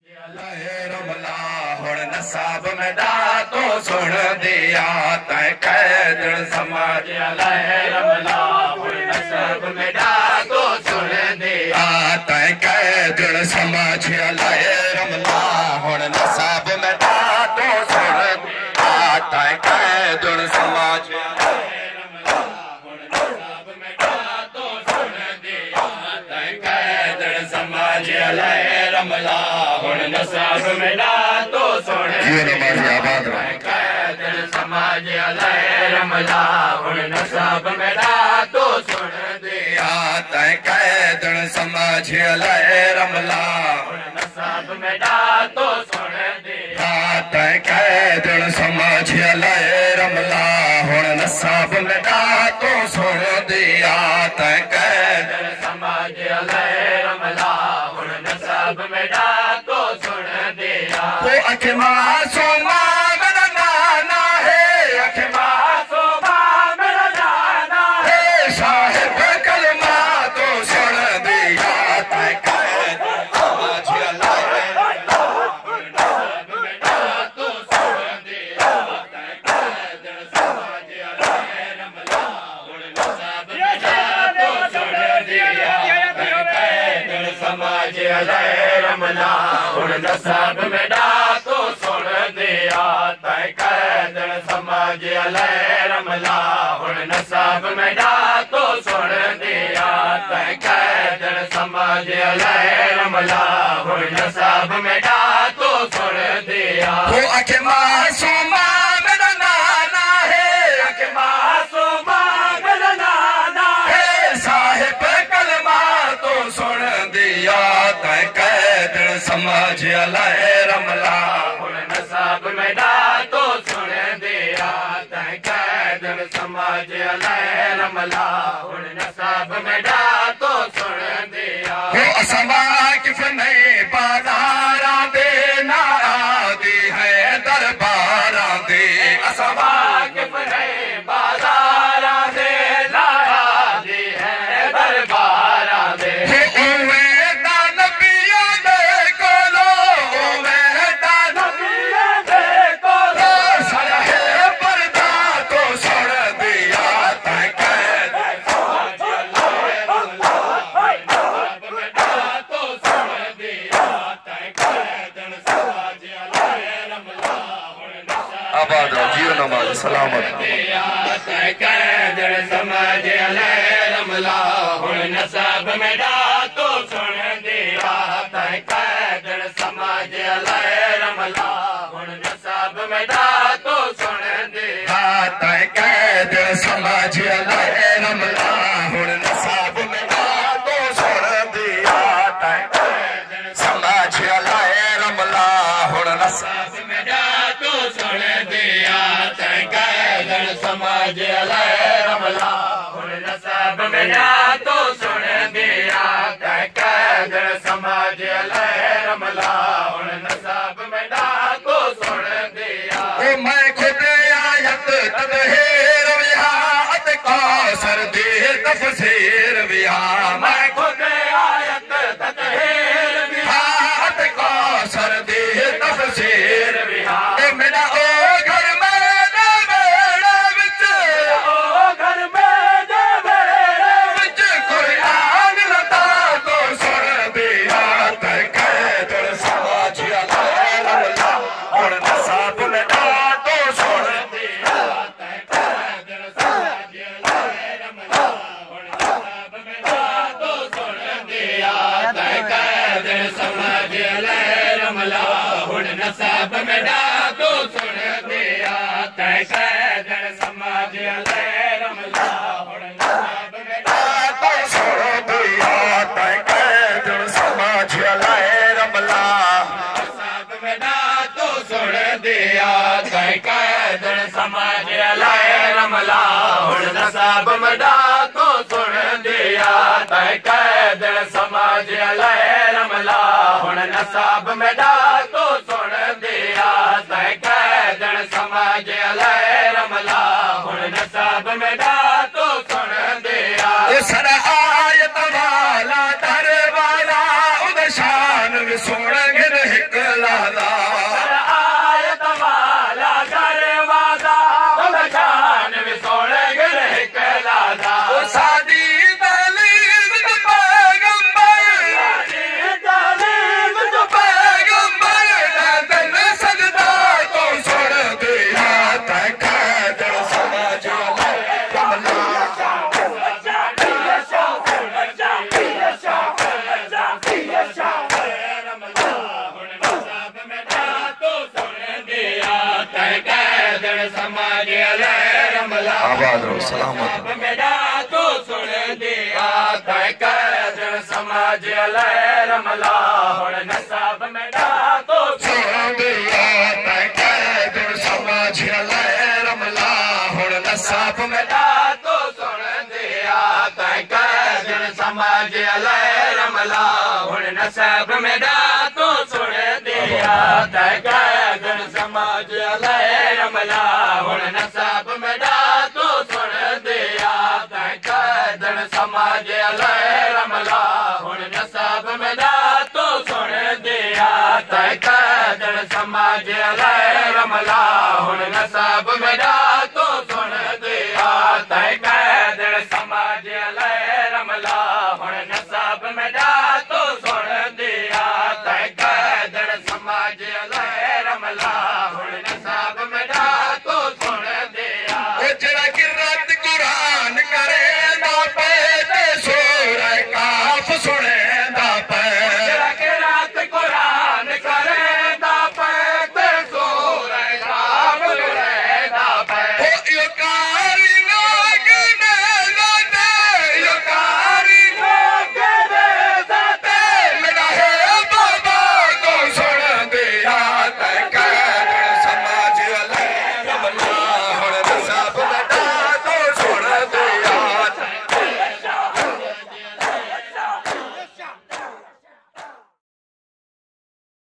रमला हुण नसाब में दातो सुन दिया तै कैद समाज रमला हुण नसाब में दातो सुन दिया तै कैद समाज रमला हुण नसाब में दातो सुन दिया तै कैद समाज रमला हुण नसाब में दातो सुन कैद समाज रमला हुण नसाब में दातो सुन दिया तै कैद समाज रमला हुण नसाब में दातो सुन दिया तै कैद समाज रमला हुण नसाब में दातो सुन दिया तै कैद समाज रमला हुण नसाब में दातो सुन दिया वो अखमा सोमा मेरा नाना है अखमा सोमा मेरा नाना है साहिब कलमा तो सुन दिया तै कैद समाज हुण नसाब में दातो सुन दिया तै कैद समाज रमला हुण नसाब में दातो सुन दिया तै कैद समाज रमला हुण नसाब में दातो सुन दिया तै कैद समाज रमला हुण नसाब में दातो सुन दिया तै कैद समाज रमला हुण नसाब में दातो सुन दिया वो अखमा सोमा मेरा नाना है अखमा सोमा मेरा नाना है साहिब कलमा तो सुन दिया तै कैद समाज रमला हुण नसाब में दातो सुन दिया तै कैद समाज रमला हुण नसाब में दातो सुन दिया वो असमा किस नहीं बाजारा दे ना आदि है दरबारा दे असमा किस नहीं बाजारा दे ना आदि है दरबारा दे आबाद जियो नमाज सलामत तै कैद समाज रमला हुण नसाब में दातो सुन दिया तै कैद समाज रमला हुण नसाब में दातो सुन दिया तै कैद समाज रमला हुण नसाब में दातो सुन दिया तै कैद समाज रमला हुण नसाब में दातो सुन दिया तै कैद समाज रमला हुण नसाब में दातो सुन दिया तै कैद समाज रमला हुण नसाब में दातो सुन दिया मैं खुद आयत तदहीर विहा अत कौसर दे तफसीर विहा मैं खुद आयत तदहीर विहा अत कौसर दे तफसीर विहा मेरा ओ घर में बेड़ा विच ओ घर में बेड़ा विच कुरान लता तो सुन दिया तै कैद समाज रमला हुण नसाब में दातो सुन दिया तै कैद समाज रमला हुण नसाब में दातो सुन दिया तै कैद समाज रमला हुण नसाब में दातो सुन दिया तै कैद समाज रमला हुण नसाब में दातो सुन दिया तै कैद समाज रमला नसाब में दातो सुन दिया तै कैद समाज रमला हुण नसाब में दातो सुन दिया तै कैद समाज रमला हुण नसाब में दातो सुन दिया तै कैद समाज रमला हुण नसाब में दातो सुन दिया सर आयत वाला दर वाला उद शान विसुण गिर हिक आबाद रहो सलामत मेरा तो सुन दिया तय कर समाज अलय रमला हुण नसाब मेरा तो सुन दिया तय कर समाज अलय रमला हुण नसाब मेरा तो सुन दिया तय कर समाज अलय रमला हुण नसाब मेरा तो सुन दिया तय कर समाज अलय रमला हुण नसाब मेरा तो सुन दिया तय कर समाज अलय रमला हुण नसाब मेरा तो सुन दिया तय कर समाज अलय रमला हुण नसाब